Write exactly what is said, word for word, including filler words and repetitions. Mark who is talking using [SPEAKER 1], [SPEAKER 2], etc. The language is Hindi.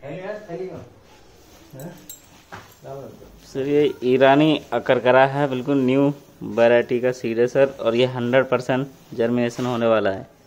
[SPEAKER 1] सर ये ईरानी अकरकरा है, बिल्कुल न्यू वैरायटी का सीड है सर, और ये हंड्रेड परसेंट जर्मिनेशन होने वाला है।